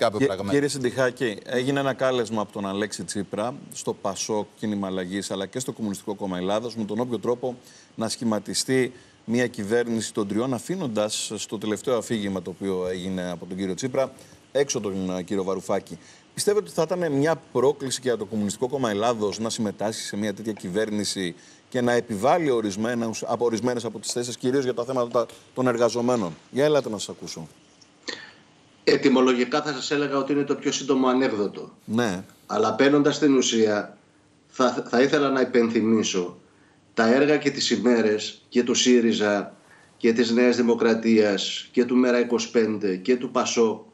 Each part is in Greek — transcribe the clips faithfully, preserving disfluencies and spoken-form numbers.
πραγματικά πεπραγμένα. Κύριε Συντιχάκη, έγινε ένα κάλεσμα από τον Αλέξη Τσίπρα στο ΠΑΣΟΚ, Κίνημα Αλλαγής, αλλά και στο Κομμουνιστικό Κόμμα Ελλάδος, με τον όποιο τρόπο να σχηματιστεί μια κυβέρνηση των τριών, αφήνοντας στο τελευταίο αφήγημα το οποίο έγινε από τον κύριο Τσίπρα έξω τον κύριο Βαρουφάκη. Πιστεύετε ότι θα ήταν μια πρόκληση και για το Κομμουνιστικό Κόμμα Ελλάδος να συμμετάσχει σε μια τέτοια κυβέρνηση και να επιβάλλει ορισμένες από, ορισμένες από τις θέσεις, κυρίως για τα θέματα των εργαζομένων? Για ελάτε να σας ακούσω. Ετυμολογικά θα σας έλεγα ότι είναι το πιο σύντομο ανέκδοτο. Ναι. Αλλά παίρνοντας στην ουσία, θα, θα ήθελα να υπενθυμίσω τα έργα και τις ημέρες και του ΣΥΡΙΖΑ και της Νέας Δημοκρατίας και του Μέρα είκοσι πέντε και του ΠΑΣΟΚ,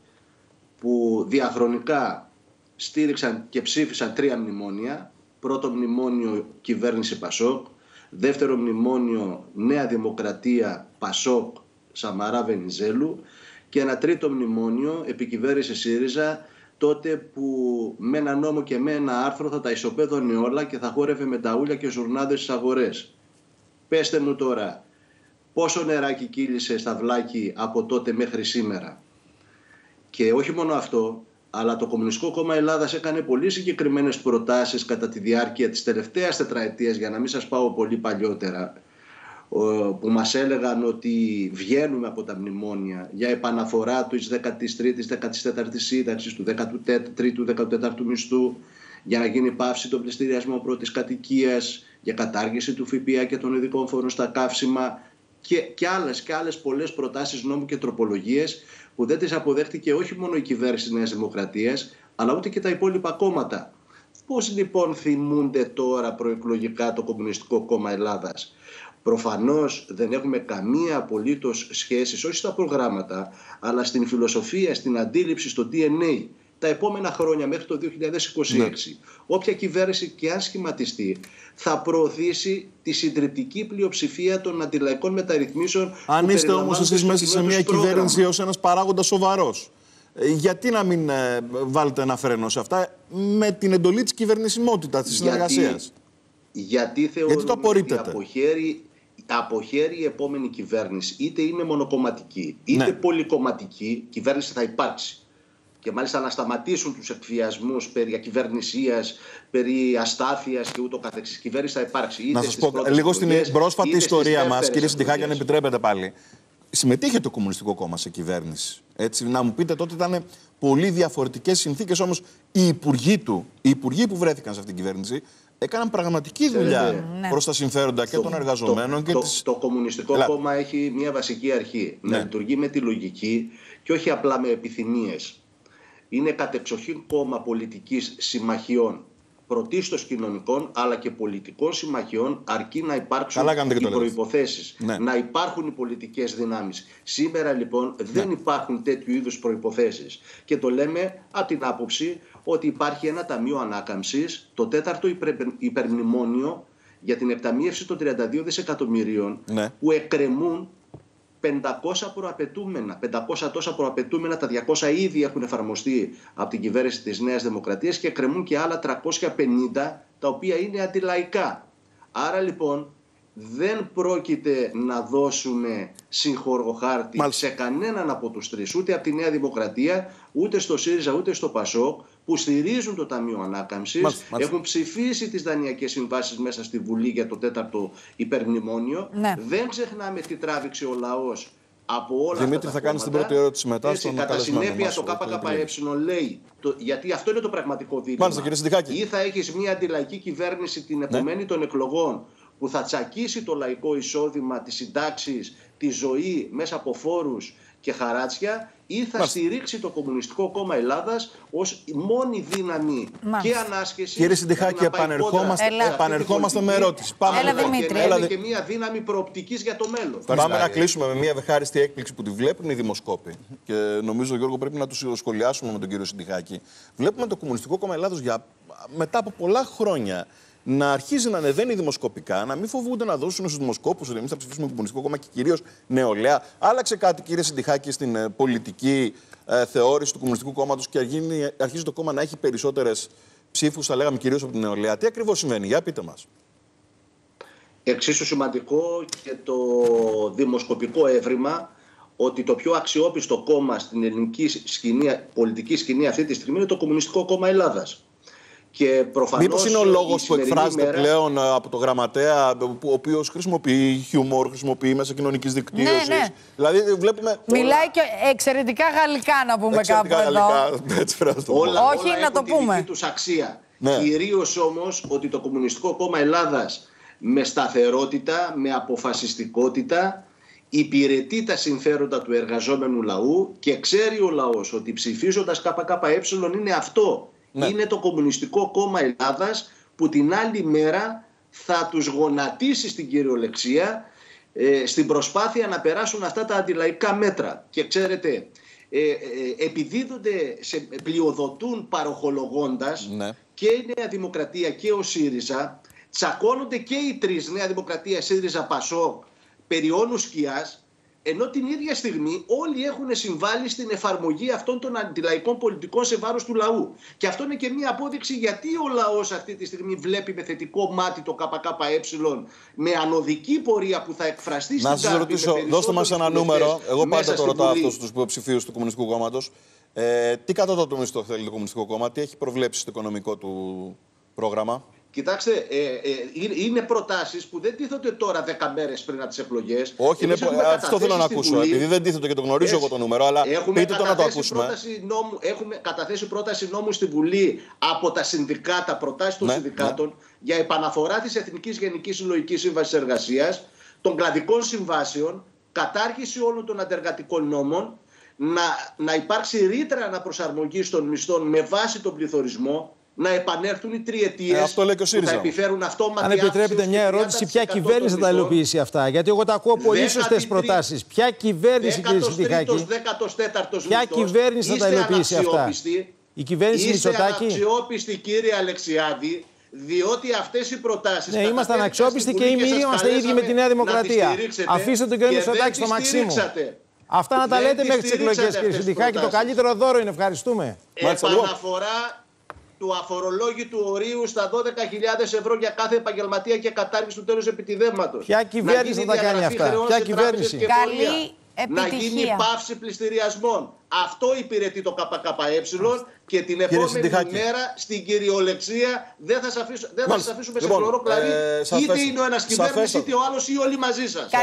που διαχρονικά στήριξαν και ψήφισαν τρία μνημόνια. Πρώτο μνημόνιο κυβέρνηση ΠΑΣΟΚ, δεύτερο μνημόνιο Νέα Δημοκρατία ΠΑΣΟΚ Σαμαρά Βενιζέλου και ένα τρίτο μνημόνιο επικυβέρνηση ΣΥΡΙΖΑ, τότε που με ένα νόμο και με ένα άρθρο θα τα ισοπαίδωνε όλα και θα χόρευε με ταούλια και ζουρνάδες στις αγορές. Πέστε μου τώρα, πόσο νεράκι κύλησε στα βλάκι από τότε μέχρι σήμερα? Και όχι μόνο αυτό, αλλά το Κομμουνιστικό Κόμμα Ελλάδας έκανε πολύ συγκεκριμένες προτάσεις κατά τη διάρκεια της τελευταίας τετραετίας, για να μην σας πάω πολύ παλιότερα, που μας έλεγαν ότι βγαίνουμε από τα μνημόνια για επαναφορά της δέκατης τρίτης, δέκατης τέταρτης σύνταξης, του δέκατου τρίτου, δέκατου τέταρτου μισθού, για να γίνει πάυση των πληστηριασμών πρώτης κατοικίας, για κατάργηση του ΦΠΑ και των ειδικών φόρων στα καύσιμα και, και άλλες και άλλες πολλές προτάσεις νόμου και τροπολογίες που δεν τις αποδέχτηκε όχι μόνο η κυβέρνηση της Νέας Δημοκρατίας, αλλά ούτε και τα υπόλοιπα κόμματα. Πώς λοιπόν θυμούνται τώρα προεκλογικά το Κομμουνιστικό Κόμμα Ελλάδας? Προφανώς δεν έχουμε καμία απολύτως σχέση, όχι στα προγράμματα, αλλά στην φιλοσοφία, στην αντίληψη, στο ντι εν έι. Τα επόμενα χρόνια μέχρι το δύο χιλιάδες είκοσι έξι, ναι, όποια κυβέρνηση και αν σχηματιστεί, θα προωθήσει τη συντριπτική πλειοψηφία των αντιλαϊκών μεταρρυθμίσεων. Αν είστε όμως εσείς μέσα σε μια πρόγραμμα. κυβέρνηση ως ένας παράγοντας σοβαρός, γιατί να μην ε, βάλετε ένα φρένο σε αυτά με την εντολή της κυβερνησιμότητας, της συνεργασίας? Γιατί, γιατί θεωρούμε ότι αποχέρει, αποχέρει η επόμενη κυβέρνηση, είτε είναι μονοκομματική είτε ναι. πολυκομματική, κυβέρνηση θα υπάρξει. Και μάλιστα να σταματήσουν τους εκβιασμούς περί ακυβερνησίας, περί αστάθειας και ούτω καθεξής. Κυβέρνηση θα υπάρξει. Είτε να σας πω λίγο στην πρόσφατη ιστορία μας, κύριε Συντιχάκη, αν επιτρέπετε πάλι. Συμμετείχε το Κομμουνιστικό Κόμμα σε κυβέρνηση. Έτσι, να μου πείτε, τότε ήταν πολύ διαφορετικές συνθήκες, όμως οι υπουργοί του, οι υπουργοί που βρέθηκαν σε αυτήν την κυβέρνηση, έκαναν πραγματική δουλειά ναι. προς τα συμφέροντα και το, των εργαζομένων. Το, και το, της... το Κομμουνιστικό Έλα. Κόμμα έχει μια βασική αρχή. Ναι. Να λειτουργεί με τη λογική και όχι απλά με επιθυμίες. Είναι κατεξοχήν κόμμα πολιτικής συμμαχιών, πρωτίστως κοινωνικών αλλά και πολιτικών συμμαχιών, αρκεί να υπάρξουν οι προϋποθέσεις, ναι. να υπάρχουν οι πολιτικές δυνάμεις. Σήμερα λοιπόν ναι. δεν υπάρχουν τέτοιου είδους προϋποθέσεις και το λέμε από την άποψη ότι υπάρχει ένα ταμείο ανάκαμψης, το τέταρτο υπερμνημόνιο για την εκταμείευση των τριάντα δύο δισεκατομμυρίων ναι. που εκκρεμούν πεντακόσια προαπαιτούμενα, πεντακόσια τόσα προαπαιτούμενα, τα διακόσια ήδη έχουν εφαρμοστεί από την κυβέρνηση της Νέας Δημοκρατίας και κρεμούν και άλλα τριακόσια πενήντα τα οποία είναι αντιλαϊκά. Άρα λοιπόν δεν πρόκειται να δώσουμε συγχωργοχάρτη Μάλιστα. σε κανέναν από τους τρεις, ούτε από τη Νέα Δημοκρατία, ούτε στο ΣΥΡΙΖΑ, ούτε στο ΠΑΣΟΚ, που στηρίζουν το Ταμείο Ανάκαμψης, Μάλιστα. έχουν ψηφίσει τις δανειακές συμβάσεις μέσα στη Βουλή για το τέταρτο υπερμνημόνιο. Ναι. Δεν ξεχνάμε τι τράβηξε ο λαός από όλα Δημήτρη, αυτά τα θα κάνεις την πρώτη ερώτηση μετά. Έτσι, κατά συνέπεια το ΚΚΕ λέει, το, γιατί αυτό είναι το πραγματικό δίλημμα. Μάλιστα, κύριε Συντιχάκη. Ή θα έχεις μια αντιλαϊκή κυβέρνηση την επομένη ναι. των εκλογών, που θα τσακίσει το λαϊκό εισόδημα, τις συντάξεις, τη ζωή μέσα από φόρους και χαράτσια, ή θα Μάλιστα. στηρίξει το Κομμουνιστικό Κόμμα Ελλάδας ως μόνη δύναμη Μάλιστα. και ανάσχεση. Κύριε Συντιχάκη, επανερχόμαστε, επανερχόμαστε με ερώτηση. Πάμε Έλα, Δημήτρη. Και, Έλα, και μια δύναμη προοπτικής για το μέλλον. Πάμε να κλείσουμε με μια ευχάριστη έκπληξη που τη βλέπουν οι δημοσκόποι. Και νομίζω, Γιώργο, πρέπει να τους σχολιάσουμε με τον κύριο Συντιχάκη. Βλέπουμε το Κομμουνιστικό Κόμμα Ελλάδος για, μετά από πολλά χρόνια να αρχίζει να ανεβαίνει δημοσκοπικά, να μην φοβούνται να δώσουν στους δημοσκόπους ότι εμείς θα ψηφίσουμε το Κομμουνιστικό Κόμμα και κυρίως νεολαία. Άλλαξε κάτι, κύριε Συντιχάκη, στην ε, πολιτική ε, θεώρηση του Κομμουνιστικού Κόμματος και αρχίζει, αρχίζει το κόμμα να έχει περισσότερες ψήφους, θα λέγαμε κυρίως από την νεολαία. Τι ακριβώς συμβαίνει, για πείτε μας. Εξίσου σημαντικό και το δημοσκοπικό έβριμα, ότι το πιο αξιόπιστο κόμμα στην ελληνική σκηνή, πολιτική σκηνή αυτή τη στιγμή είναι το Κομμουνιστικό Κόμμα Ελλάδας. Και προφανώς, μήπως είναι ο λόγος που εκφράζεται μέρα... πλέον από το γραμματέα, ο οποίος χρησιμοποιεί χιούμορ, χρησιμοποιεί μέσα κοινωνικής δικτύωσης. Ναι, ναι. Δηλαδή βλέπουμε... Μιλάει και εξαιρετικά γαλλικά, να πούμε εξαιρετικά κάπου γαλλικά, εδώ. έτσι πρέπει να το πω. Όλα, Όχι, όλα να το έχουν πούμε. τη δική τους αξία. Ναι. Κυρίως όμως ότι το Κομμουνιστικό Κόμμα Ελλάδας με σταθερότητα, με αποφασιστικότητα υπηρετεί τα συμφέροντα του εργαζόμενου λαού και ξέρει ο λαός ότι ψηφίζοντας ΚΚΕ είναι αυτό. Ναι. Είναι το Κομμουνιστικό Κόμμα Ελλάδας που την άλλη μέρα θα τους γονατίσει στην κυριολεξία ε, στην προσπάθεια να περάσουν αυτά τα αντιλαϊκά μέτρα. Και ξέρετε, ε, ε, επιδίδονται, σε, πλειοδοτούν παροχολογώντας, ναι, και η Νέα Δημοκρατία και ο ΣΥΡΙΖΑ, τσακώνονται και οι τρεις, Νέα Δημοκρατία, ΣΥΡΙΖΑ, ΠΑΣΟΚ, περί όνου σκιάς, ενώ την ίδια στιγμή όλοι έχουν συμβάλει στην εφαρμογή αυτών των αντιλαϊκών πολιτικών σε βάρος του λαού. Και αυτό είναι και μία απόδειξη γιατί ο λαός αυτή τη στιγμή βλέπει με θετικό μάτι το ΚΚΕ με ανωδική πορεία που θα εκφραστεί στην κάρτα. Να σας ρωτήσω, δώστε μας ένα νούμερο. Εγώ πάντα το ρωτάω αυτούς τους υποψηφίους του Κομμουνιστικού Κόμματος. Ε, τι κατώτατο μισθό θέλει το Κομμουνιστικό Κόμμα, τι έχει προβλέψει στο οικονομικό του πρόγραμμα? Κοιτάξτε, ε, ε, είναι προτάσεις που δεν τίθονται τώρα δέκα μέρες πριν από τις εκλογές. Όχι, είναι, αυτό θέλω να ακούσω. Βουλή. Επειδή δεν τίθεται και το γνωρίζω εγώ το νούμερο, αλλά πείτε το να το ακούσουμε. Νόμου, έχουμε καταθέσει πρόταση νόμου στη Βουλή από τα συνδικάτα, προτάσεις των ναι, συνδικάτων, ναι, για επαναφορά της Εθνικής Γενικής Συλλογικής Σύμβασης Εργασίας, των κλαδικών συμβάσεων, κατάργηση όλων των αντεργατικών νόμων, να, να υπάρξει ρήτρα αναπροσαρμογής των μισθών με βάση τον πληθωρισμό, να επανέλθουν οι τριετίες ε, που θα επιφέρουν αυτόματη. Αν επιτρέπετε μια ερώτηση, ποια κυβέρνηση θα τα υλοποιήσει αυτά? Γιατί εγώ τα ακούω πολύ σωστές προτάσεις. Ποια κυβέρνηση, κύριε Συντιχάκη, ποια κυβέρνηση θα τα υλοποιήσει αυτά? Η κυβέρνηση Μητσοτάκη? Είστε αναξιόπιστοι, κύριε Αλεξιάδη, διότι αυτές οι προτάσεις. Ναι, είμαστε αναξιόπιστοι και εμείς είμαστε ίδιοι με τη Νέα Δημοκρατία. Αφήστε τον κύριο Μητσοτάκη στο Μαξίμου. Αυτά να τα λέτε μέχρι τις εκλογές, κύριε Συντιχάκη. Το καλύτερο δώρο είναι. Ευχαριστούμε. Επαναφορά του αφορολόγητου ορίου στα δώδεκα χιλιάδες ευρώ για κάθε επαγγελματία και κατάργηση του τέλους επιτιδεύματος. Ποια κυβέρνηση θα τα κάνει αυτά? Ποια κυβέρνηση? Καλή να γίνει πάυση πληστηριασμών. Αυτό υπηρετεί το ΚΚΕ και την επόμενη μέρα στην κυριολεξία δεν θα σας αφήσουμε, δεν θα σας αφήσουμε λοιπόν, σε χλωρό κλαδί. Ε, είτε είναι ο ένας κυβέρνηση είτε ο άλλος ή όλοι μαζί σας.